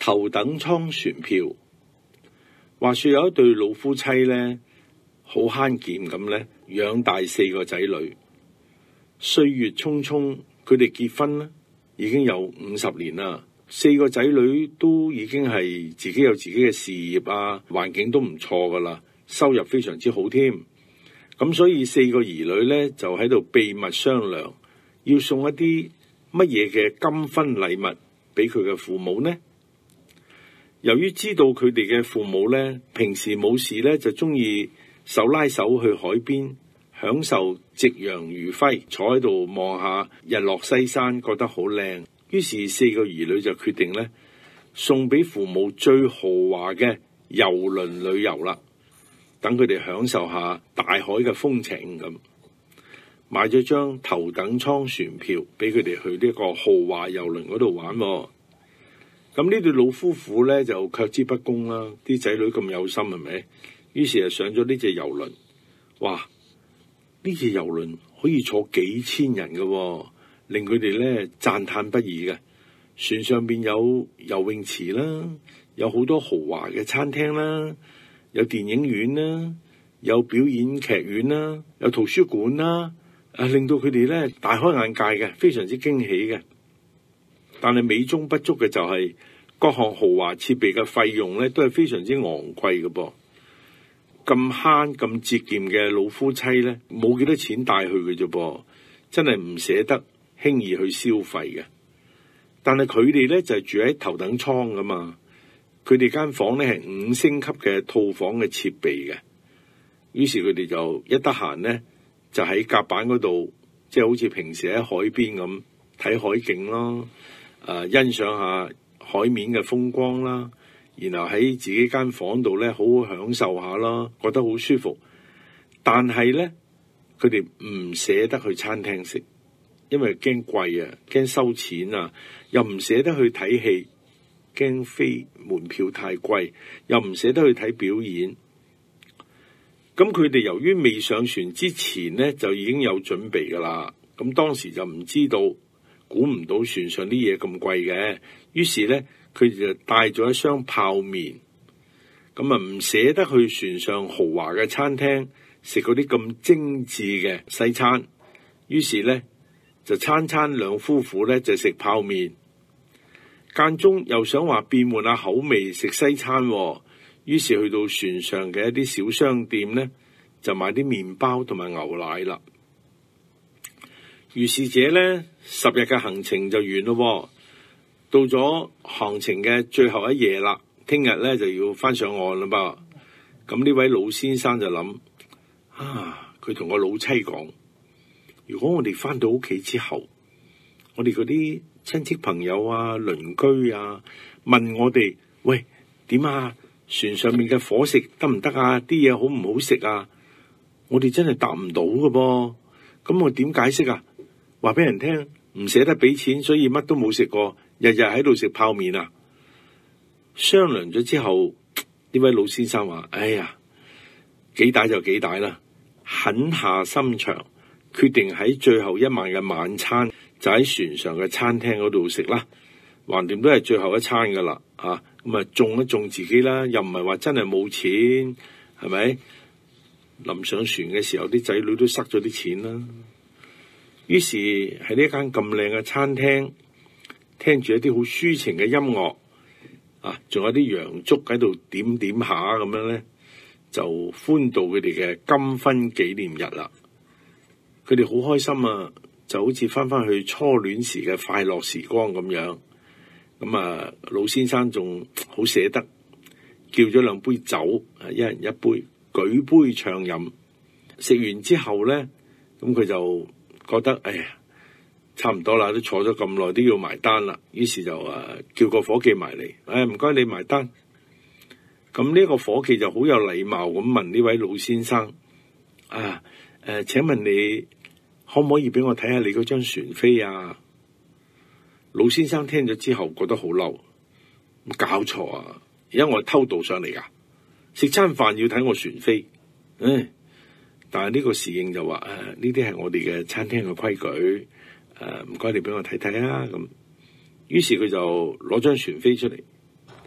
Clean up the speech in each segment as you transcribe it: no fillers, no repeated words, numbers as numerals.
頭等艙船票。話說有一對老夫妻呢，好慳儉咁呢，養大4個仔女。歲月匆匆，佢哋結婚呢已經有50年啦。4個仔女都已經係自己有自己嘅事業啊，環境都唔錯噶啦，收入非常之好添。咁所以4個兒女呢，就喺度秘密商量，要送一啲乜嘢嘅金婚禮物俾佢嘅父母呢？由於知道佢哋嘅父母呢，平時冇事呢，就中意手拉手去海邊享受夕陽餘暉，坐喺度望下日落西山，覺得好靚。於是4個兒女就決定呢，送俾父母最豪華嘅郵輪旅遊啦，等佢哋享受下大海嘅風情咁。買咗張頭等艙船票俾佢哋去呢個豪華郵輪嗰度玩喎。咁呢對老夫婦呢，就卻之不恭啦，啲仔女咁有心係咪？於是就上咗呢隻郵輪。哇！呢隻郵輪可以坐幾千人嘅喎，令佢哋呢讚嘆不已嘅。船上邊有游泳池啦，有好多豪華嘅餐廳啦，有電影院啦，有表演劇院啦，有圖書館啦，令到佢哋呢大開眼界嘅，非常之驚喜嘅。但係美中不足嘅就係各項豪華設備嘅費用呢，都係非常之昂貴嘅噃。咁慳咁節儉嘅老夫妻呢，冇幾多錢帶去嘅啫噃，真係唔捨得輕易去消費嘅。但係佢哋呢，就係住喺頭等艙噶嘛，佢哋間房呢係5星級嘅套房嘅設備嘅。於是佢哋就一得閒呢，就喺甲板嗰度，即係好似平時喺海邊咁睇海景咯。欣賞下海面嘅風光啦，然後喺自己間房度咧，好好享受下啦，覺得好舒服。但係咧，佢哋唔捨得去餐廳食，因為驚貴啊，驚收錢啊，又唔捨得去睇戲，驚飛門票太貴，又唔捨得去睇表演。咁佢哋由於未上船之前咧，就已經有準備噶啦。咁當時就唔知道。估唔到船上啲嘢咁貴嘅，於是呢，佢就帶咗一箱泡麵，咁啊唔捨得去船上豪華嘅餐廳食嗰啲咁精緻嘅西餐，於是呢，就餐兩夫婦呢就食泡麵，間中又想話變換下口味食西餐，於是去到船上嘅一啲小商店呢，就買啲麵包同埋牛奶啦。如是者呢，10日嘅行程就完咯，到咗行程嘅最後一夜啦，聽日呢就要翻上岸啦噃。咁呢位老先生就諗，佢同個老妻講，如果我哋翻到屋企之後，我哋嗰啲親戚朋友啊、鄰居啊，問我哋，喂，點啊？船上面嘅伙食得唔得啊？啲嘢好唔好食啊？我哋真係答唔到㗎噃。咁我點解釋啊？話俾人聽唔捨得俾錢，所以乜都冇食過，日日喺度食泡麵啊！商量咗之後，呢位老先生話：哎呀，幾大就幾大啦，狠下心腸，決定喺最後一晚嘅晚餐就喺船上嘅餐廳嗰度食啦。橫掂都係最後一餐噶啦，咁啊縱一縱自己啦，又唔係話真係冇錢，係咪？臨上船嘅時候，啲仔女都塞咗啲錢啦。於是喺呢間咁靚嘅餐廳，聽住一啲好抒情嘅音樂，仲有啲洋燭喺度點點下咁樣咧，就歡度佢哋嘅金婚紀念日啦。佢哋好開心啊，就好似翻返去初戀時嘅快樂時光咁樣。咁老先生仲好捨得，叫咗2杯酒，一人一杯，舉杯暢飲。食完之後咧，咁佢就覺得哎呀，差唔多啦，都坐咗咁耐都要埋單啦。於是就叫個伙計埋嚟，唔該你埋單。咁呢個伙計就好有禮貌咁問呢位老先生：請問你可唔可以俾我睇下你嗰張船飛啊？老先生聽咗之後覺得好嬲，搞錯啊！而家我係偷渡上嚟噶，食餐飯要睇我船飛，但係呢個侍應就話呢啲係我哋嘅餐廳嘅規矩，唔該你俾我睇睇啊。咁於是佢就攞張船飛出嚟，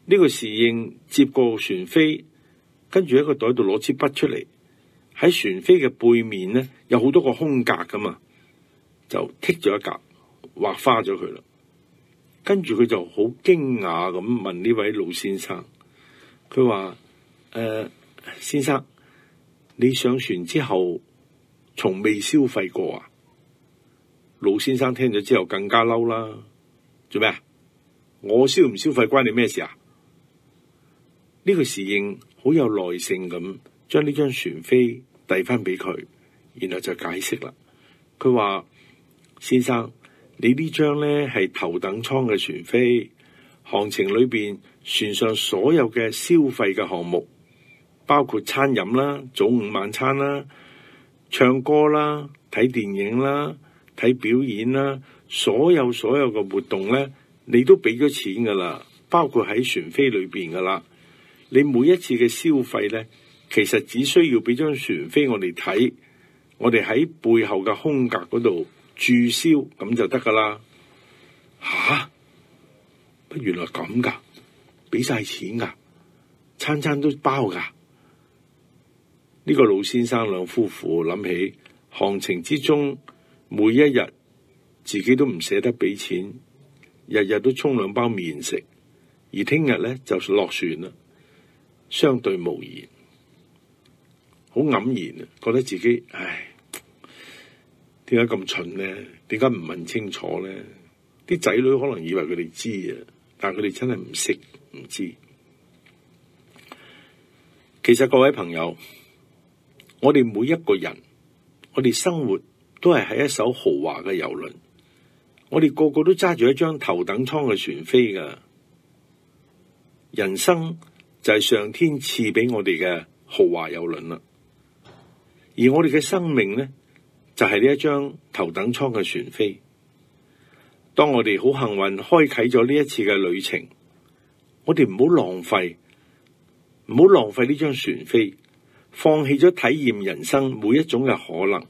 呢個侍應接過船飛，跟住喺個袋度攞支筆出嚟，喺船飛嘅背面呢，有好多個空格噶嘛，就剔咗一格，畫花咗佢啦。跟住佢就好驚訝咁問呢位老先生，佢話：先生，你上船之後從未消費過啊？老先生聽咗之後更加嬲啦，做咩啊？我消唔消費關你咩事啊？呢個侍應好有耐性咁將呢張船飛遞翻俾佢，然後就解釋啦。佢話：先生，你呢張呢係頭等艙嘅船飛，航程裏邊船上所有嘅消費嘅項目，包括餐飲啦、早午晚餐啦、唱歌啦、睇電影啦、睇表演啦，所有嘅活動呢，你都俾咗錢噶啦，包括喺船飛裏邊噶啦。你每一次嘅消費呢，其實只需要俾張船飛我哋睇，我哋喺背後嘅空格嗰度註銷咁就得噶啦。吓？原來咁噶，俾晒錢噶，餐餐都包噶。呢個老先生兩夫婦諗起航程之中每一日自己都唔捨得俾錢，日日都沖2包麵食，而聽日呢就落船啦，相對無言，好黯然啊！覺得自己點解咁蠢呢？點解唔問清楚呢？啲仔女可能以為佢哋知啊，但係佢哋真係唔識唔知。其實各位朋友，我哋每一個人，我哋生活都係喺一艘豪華嘅郵輪，我哋個個都揸住一張頭等艙嘅船飛噶。人生就係上天賜俾我哋嘅豪華郵輪啦，而我哋嘅生命呢，就係呢一張頭等艙嘅船飛。當我哋好幸運開啟咗呢一次嘅旅程，我哋唔好浪費呢張船飛，放棄咗體驗人生每一種嘅可能。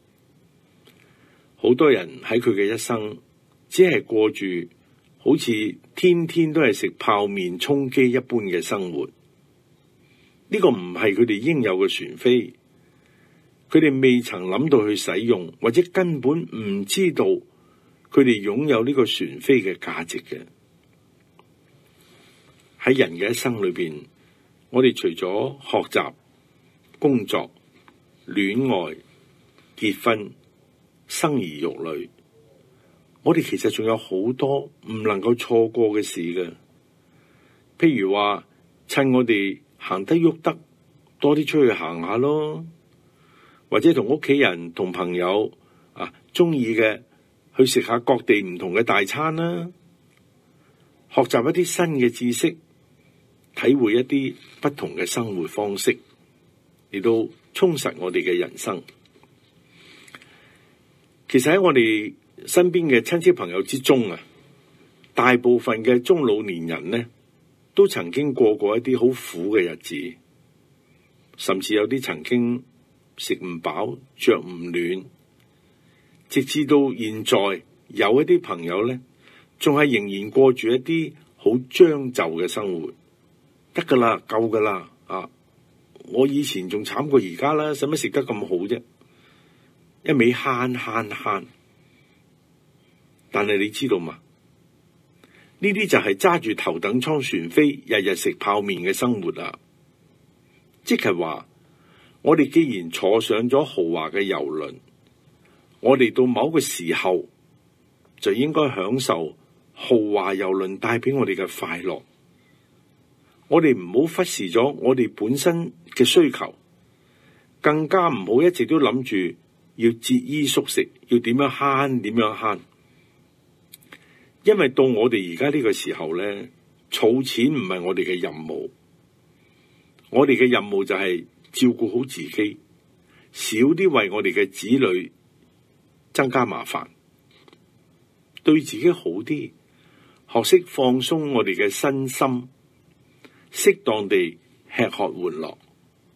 好多人喺佢嘅一生，只係過住好似天天都係食泡麵充飢一般嘅生活。呢個唔係佢哋應有嘅船飛，佢哋未曾諗到去使用，或者根本唔知道佢哋擁有呢個船飛嘅價值嘅。喺人嘅一生裏邊，我哋除咗學習、工作、戀愛、結婚、生兒育女，我哋其實仲有好多唔能夠錯過嘅事嘅。譬如話，趁我哋行得喐得，多啲出去行下咯，或者同屋企人、同朋友中意嘅去食下各地唔同嘅大餐啦，學習一啲新嘅知識，體會一啲不同嘅生活方式，嚟到充實我哋嘅人生。其實喺我哋身邊嘅親戚朋友之中大部分嘅中老年人呢，都曾經過一啲好苦嘅日子，甚至有啲曾經食唔飽、着唔暖，直至到現在有一啲朋友呢，仲係仍然過住一啲好將就嘅生活。得噶啦，夠噶啦我以前仲慘過而家啦，使乜食得咁好啫？一味慳。但係你知道嘛？呢啲就係揸住頭等艙船飛，日日食泡麵嘅生活啊！即係話，我哋既然坐上咗豪華嘅郵輪，我哋到某個時候就應該享受豪華郵輪帶俾我哋嘅快樂。我哋唔好忽視咗我哋本身嘅需求，更加唔好一直都諗住要節衣縮食，要點樣慳。因為到我哋而家呢個時候呢，儲錢唔係我哋嘅任務，我哋嘅任務就係照顧好自己，少啲為我哋嘅子女增加麻煩，對自己好啲，學識放鬆我哋嘅身心，適當地吃喝玩樂。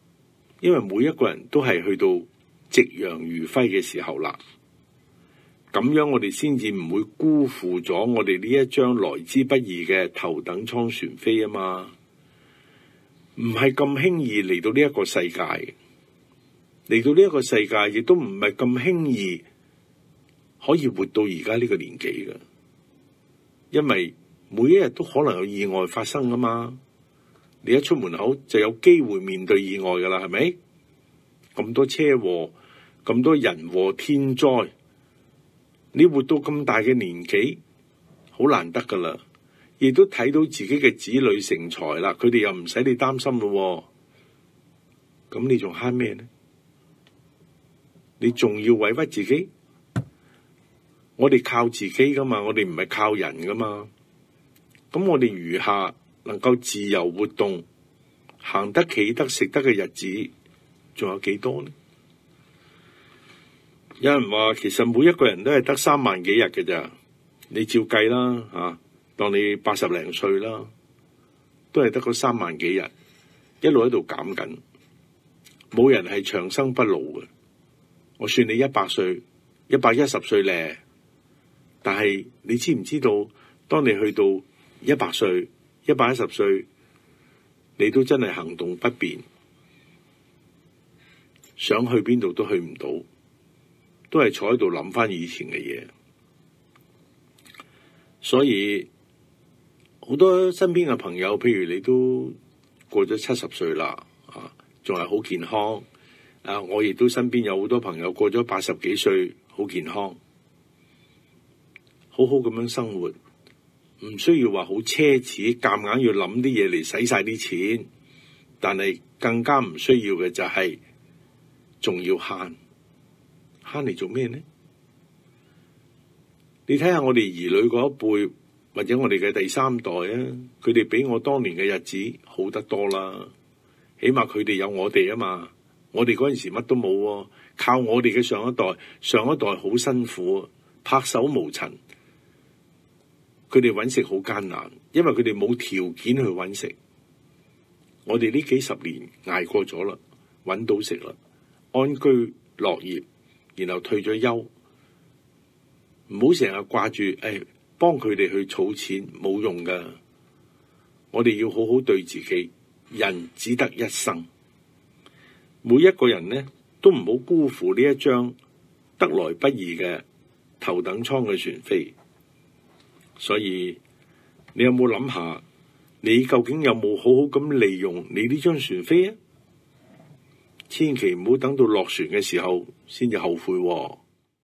因為每一個人都係去到夕陽餘暉嘅時候啦。 咁樣我哋先至唔會辜負咗我哋呢一張來之不易嘅頭等艙船飛啊嘛。唔係咁輕易嚟到呢一個世界，嚟到呢一個世界亦都唔係咁輕易可以活到而家呢個年紀嘅，因為每一日都可能有意外發生噶嘛。你一出門口就有機會面對意外噶啦，係咪？咁多車禍，咁多人禍天災，你活到咁大嘅年紀，好難得噶啦。亦都睇到自己嘅子女成才啦，佢哋又唔使你擔心咯。咁你仲慳咩呢？你仲要委屈自己？我哋靠自己噶嘛，我哋唔係靠人噶嘛。咁我哋餘下能夠自由活動、行得企得食得嘅日子，仲有幾多呢？有人話其實每一個人都係得3萬幾日嘅咋，你照計啦嚇。當你80零歲啦，都係得嗰3萬幾日，一路喺度減緊，冇人係長生不老嘅。我算你100歲、110歲咧，但係你知唔知道，當你去到100歲、110歲，你都真係行動不便，想去邊度都去唔到，都係坐喺度諗翻以前嘅嘢。所以好多身邊嘅朋友，譬如你都過咗70歲啦，仲係好健康。我亦都身邊有好多朋友過咗80幾歲，好健康，好好咁樣生活，唔需要話好奢侈，夾硬要諗啲嘢嚟使晒啲錢。但係更加唔需要嘅就係，仲要慳嚟做咩呢？你睇下我哋兒女嗰一輩，或者我哋嘅第3代啊，佢哋比我當年嘅日子好得多啦。起碼佢哋有我哋啊嘛，我哋嗰陣時乜都冇，靠我哋嘅上一代好辛苦，拍手無塵。佢哋揾食好艱難，因為佢哋冇條件去揾食。我哋呢幾十年捱過咗啦，揾到食啦，安居樂業，然後退咗休。唔好成日掛住幫佢哋去儲錢，冇用噶。我哋要好好對自己，人只得一生，每一個人呢都唔好辜負呢一張得來不易嘅頭等艙嘅船飛。所以你有冇諗下，你究竟有冇好好咁利用你呢張船飛啊？千祈唔好等到落船嘅時候先至後悔喎。